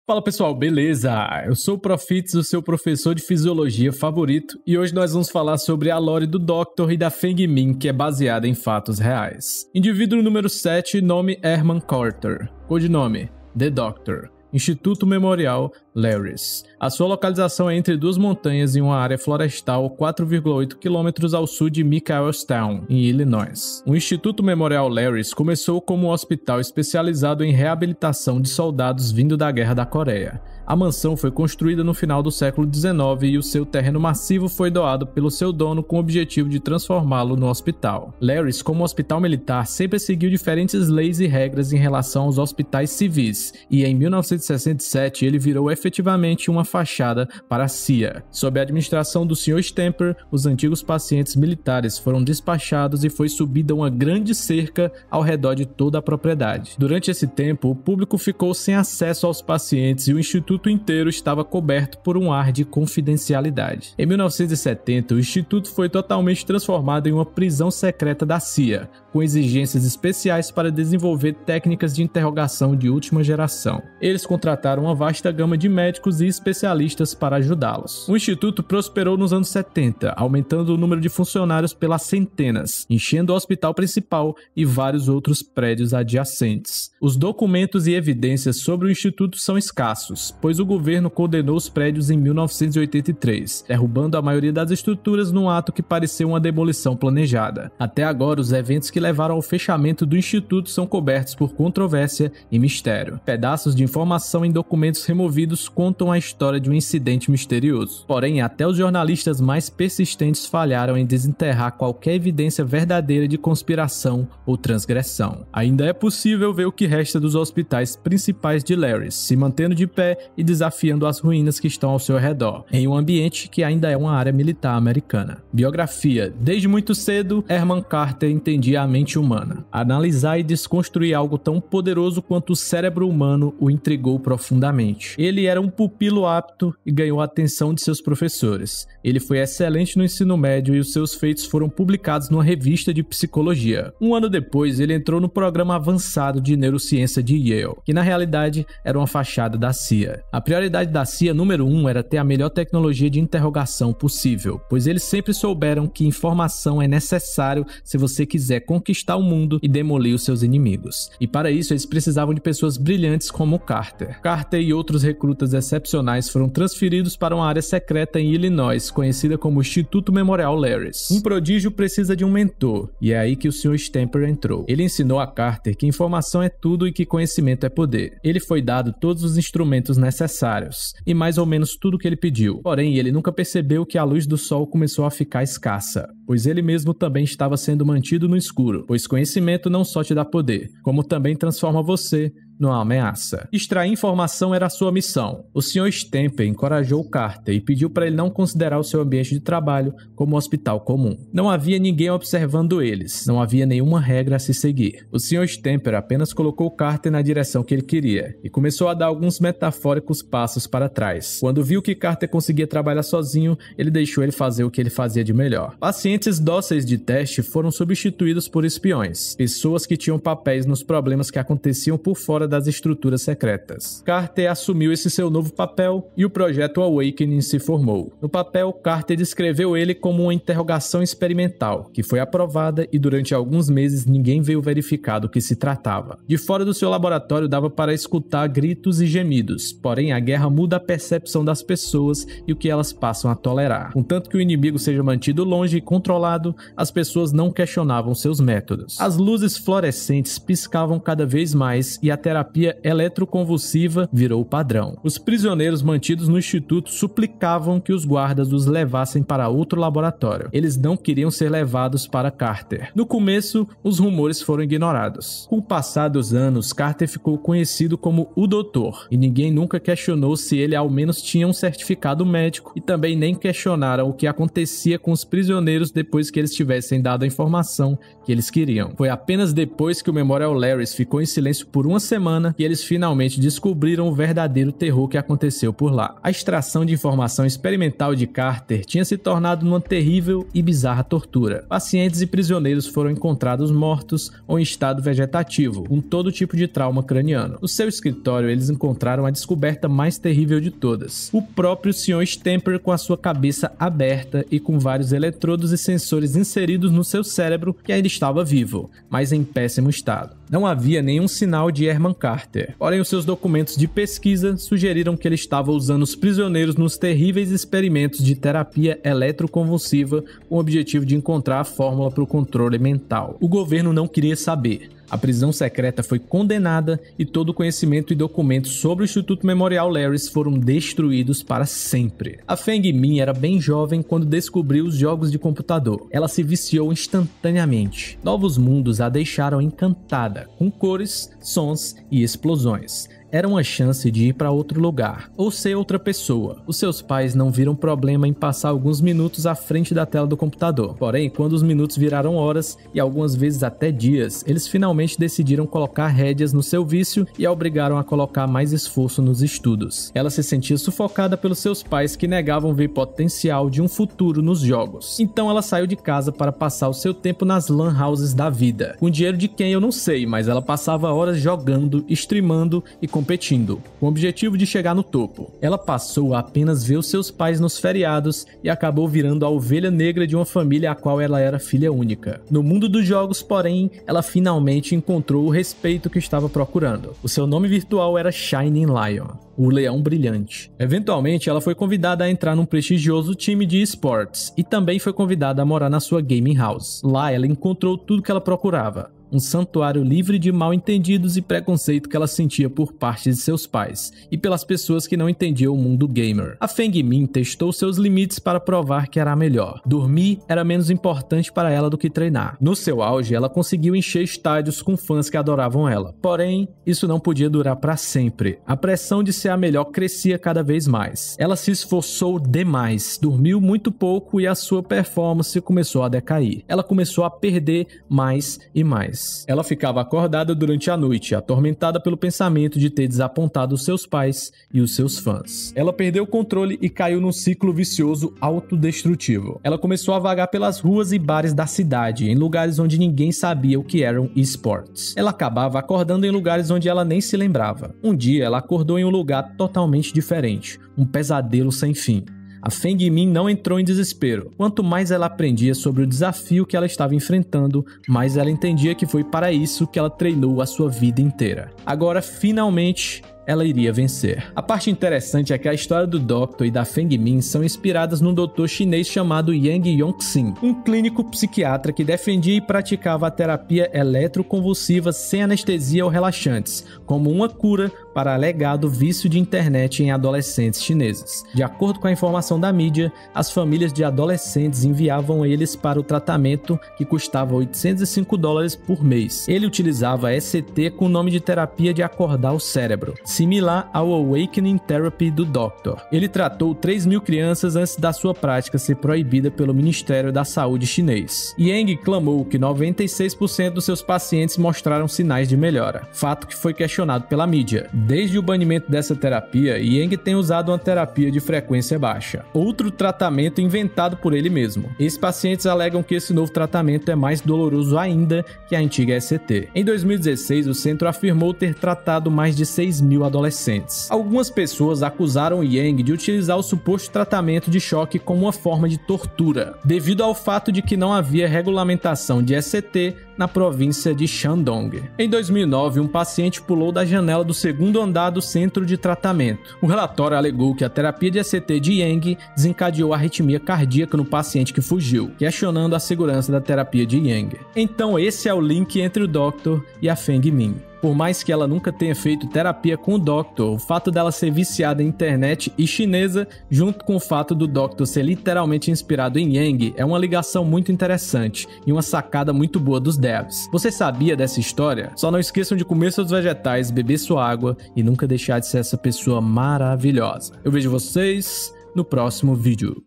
Fala pessoal, beleza? Eu sou o Profits, o seu professor de fisiologia favorito, e hoje nós vamos falar sobre a lore do Doctor e da Feng Min, que é baseada em fatos reais. Indivíduo número 7, nome Herman Carter, codinome The Doctor. Instituto Memorial Larris. A sua localização é entre duas montanhas em uma área florestal 4,8 km ao sul de Michaelstown, em Illinois. O Instituto Memorial Larris começou como um hospital especializado em reabilitação de soldados vindo da Guerra da Coreia. A mansão foi construída no final do século XIX e o seu terreno massivo foi doado pelo seu dono com o objetivo de transformá-lo no hospital. Larris, como hospital militar, sempre seguiu diferentes leis e regras em relação aos hospitais civis, e em 1967 ele virou efetivamente uma fachada para a CIA. Sob a administração do Sr. Stamper, os antigos pacientes militares foram despachados e foi subida uma grande cerca ao redor de toda a propriedade. Durante esse tempo, o público ficou sem acesso aos pacientes e o instituto inteiro estava coberto por um ar de confidencialidade. Em 1970, o instituto foi totalmente transformado em uma prisão secreta da CIA, com exigências especiais para desenvolver técnicas de interrogação de última geração. Eles contrataram uma vasta gama de médicos e especialistas para ajudá-los. O instituto prosperou nos anos 70, aumentando o número de funcionários pelas centenas, enchendo o hospital principal e vários outros prédios adjacentes. Os documentos e evidências sobre o instituto são escassos, pois o governo condenou os prédios em 1983, derrubando a maioria das estruturas num ato que pareceu uma demolição planejada. Até agora, os eventos que levaram ao fechamento do instituto são cobertos por controvérsia e mistério. Pedaços de informação em documentos removidos contam a história de um incidente misterioso. Porém, até os jornalistas mais persistentes falharam em desenterrar qualquer evidência verdadeira de conspiração ou transgressão. Ainda é possível ver o que resta dos hospitais principais de Larris, se mantendo de pé e desafiando as ruínas que estão ao seu redor, em um ambiente que ainda é uma área militar americana. Biografia. Desde muito cedo, Herman Carter entendia a mente humana. Analisar e desconstruir algo tão poderoso quanto o cérebro humano o intrigou profundamente. Ele era um pupilo apto e ganhou a atenção de seus professores. Ele foi excelente no ensino médio e os seus feitos foram publicados numa revista de psicologia. Um ano depois, ele entrou no programa avançado de neurociência de Yale, que na realidade era uma fachada da CIA. A prioridade da CIA número 1 era ter a melhor tecnologia de interrogação possível, pois eles sempre souberam que informação é necessário se você quiser conquistar o mundo e demolir os seus inimigos. E para isso eles precisavam de pessoas brilhantes como Carter. Carter e outros recrutas excepcionais foram transferidos para uma área secreta em Illinois, conhecida como Instituto Memorial Larris. Um prodígio precisa de um mentor, e é aí que o Sr. Stamper entrou. Ele ensinou a Carter que informação é tudo e que conhecimento é poder. Ele foi dado todos os instrumentos necessários, e mais ou menos tudo que ele pediu. Porém, ele nunca percebeu que a luz do sol começou a ficar escassa, pois ele mesmo também estava sendo mantido no escuro, pois conhecimento não só te dá poder, como também transforma você numa ameaça. Extrair informação era a sua missão. O Sr. Stamper encorajou Carter e pediu para ele não considerar o seu ambiente de trabalho como um hospital comum. Não havia ninguém observando eles, não havia nenhuma regra a se seguir. O Sr. Stamper apenas colocou Carter na direção que ele queria e começou a dar alguns metafóricos passos para trás. Quando viu que Carter conseguia trabalhar sozinho, ele deixou ele fazer o que ele fazia de melhor. Pacientes dóceis de teste foram substituídos por espiões, pessoas que tinham papéis nos problemas que aconteciam por fora das estruturas secretas. Carter assumiu esse seu novo papel e o projeto Awakening se formou. No papel, Carter descreveu ele como uma interrogação experimental, que foi aprovada e durante alguns meses ninguém veio verificar do que se tratava. De fora do seu laboratório dava para escutar gritos e gemidos, porém a guerra muda a percepção das pessoas e o que elas passam a tolerar. Contanto que o inimigo seja mantido longe e controlado, as pessoas não questionavam seus métodos. As luzes fluorescentes piscavam cada vez mais e a terapia eletroconvulsiva virou o padrão. Os prisioneiros mantidos no instituto suplicavam que os guardas os levassem para outro laboratório. Eles não queriam ser levados para Carter. No começo, os rumores foram ignorados. Com o passar dos anos, Carter ficou conhecido como o Doutor, e ninguém nunca questionou se ele ao menos tinha um certificado médico, e também nem questionaram o que acontecia com os prisioneiros depois que eles tivessem dado a informação que eles queriam. Foi apenas depois que o Memorial Larris ficou em silêncio por uma semana semana que eles finalmente descobriram o verdadeiro terror que aconteceu por lá. A extração de informação experimental de Carter tinha se tornado numa terrível e bizarra tortura. Pacientes e prisioneiros foram encontrados mortos ou em estado vegetativo, com todo tipo de trauma craniano. No seu escritório, eles encontraram a descoberta mais terrível de todas: o próprio Sr. Stamper com a sua cabeça aberta e com vários eletrodos e sensores inseridos no seu cérebro, que ainda estava vivo, mas em péssimo estado. Não havia nenhum sinal de Herman Carter, porém os seus documentos de pesquisa sugeriram que ele estava usando os prisioneiros nos terríveis experimentos de terapia eletroconvulsiva com o objetivo de encontrar a fórmula para o controle mental. O governo não queria saber. A prisão secreta foi condenada e todo o conhecimento e documentos sobre o Instituto Memorial Larris foram destruídos para sempre. A Feng Min era bem jovem quando descobriu os jogos de computador. Ela se viciou instantaneamente. Novos mundos a deixaram encantada, com cores, sons e explosões. Era uma chance de ir para outro lugar, ou ser outra pessoa. Os seus pais não viram problema em passar alguns minutos à frente da tela do computador. Porém, quando os minutos viraram horas e algumas vezes até dias, eles finalmente decidiram colocar rédeas no seu vício e a obrigaram a colocar mais esforço nos estudos. Ela se sentia sufocada pelos seus pais que negavam ver potencial de um futuro nos jogos. Então ela saiu de casa para passar o seu tempo nas lan houses da vida. Com dinheiro de quem eu não sei, mas ela passava horas jogando, streamando e competindo, com o objetivo de chegar no topo. Ela passou a apenas ver os seus pais nos feriados e acabou virando a ovelha negra de uma família a qual ela era filha única. No mundo dos jogos, porém, ela finalmente encontrou o respeito que estava procurando. O seu nome virtual era Shining Lion, o Leão Brilhante. Eventualmente, ela foi convidada a entrar num prestigioso time de esportes e também foi convidada a morar na sua gaming house. Lá, ela encontrou tudo que ela procurava: um santuário livre de mal-entendidos e preconceito que ela sentia por parte de seus pais e pelas pessoas que não entendiam o mundo gamer. A Feng Min testou seus limites para provar que era a melhor. Dormir era menos importante para ela do que treinar. No seu auge, ela conseguiu encher estádios com fãs que adoravam ela. Porém, isso não podia durar para sempre. A pressão de ser a melhor crescia cada vez mais. Ela se esforçou demais, dormiu muito pouco e a sua performance começou a decair. Ela começou a perder mais e mais. Ela ficava acordada durante a noite, atormentada pelo pensamento de ter desapontado os seus pais e os seus fãs. Ela perdeu o controle e caiu num ciclo vicioso autodestrutivo. Ela começou a vagar pelas ruas e bares da cidade, em lugares onde ninguém sabia o que eram esportes. Ela acabava acordando em lugares onde ela nem se lembrava. Um dia, ela acordou em um lugar totalmente diferente, um pesadelo sem fim. A Feng Min não entrou em desespero. Quanto mais ela aprendia sobre o desafio que ela estava enfrentando, mais ela entendia que foi para isso que ela treinou a sua vida inteira. Agora, finalmente, ela iria vencer. A parte interessante é que a história do Doctor e da Feng Min são inspiradas num doutor chinês chamado Yang Yongxin, um clínico psiquiatra que defendia e praticava a terapia eletroconvulsiva sem anestesia ou relaxantes, como uma cura para alegado vício de internet em adolescentes chineses. De acordo com a informação da mídia, as famílias de adolescentes enviavam eles para o tratamento, que custava $805 por mês. Ele utilizava ECT com o nome de terapia de acordar o cérebro, similar ao Awakening Therapy do Doctor. Ele tratou 3.000 crianças antes da sua prática ser proibida pelo Ministério da Saúde chinês. Yang clamou que 96% dos seus pacientes mostraram sinais de melhora, fato que foi questionado pela mídia. Desde o banimento dessa terapia, Yang tem usado uma terapia de frequência baixa, outro tratamento inventado por ele mesmo. Esses pacientes alegam que esse novo tratamento é mais doloroso ainda que a antiga ECT. Em 2016, o centro afirmou ter tratado mais de 6.000 adolescentes. Algumas pessoas acusaram Yang de utilizar o suposto tratamento de choque como uma forma de tortura, devido ao fato de que não havia regulamentação de ECT na província de Shandong. Em 2009, um paciente pulou da janela do segundo andar do centro de tratamento. O relatório alegou que a terapia de ECT de Yang desencadeou arritmia cardíaca no paciente que fugiu, questionando a segurança da terapia de Yang. Então esse é o link entre o Doctor e a Feng Min. Por mais que ela nunca tenha feito terapia com o Doctor, o fato dela ser viciada em internet e chinesa, junto com o fato do Doctor ser literalmente inspirado em Yang, é uma ligação muito interessante e uma sacada muito boa dos devs. Você sabia dessa história? Só não esqueçam de comer seus vegetais, beber sua água e nunca deixar de ser essa pessoa maravilhosa. Eu vejo vocês no próximo vídeo.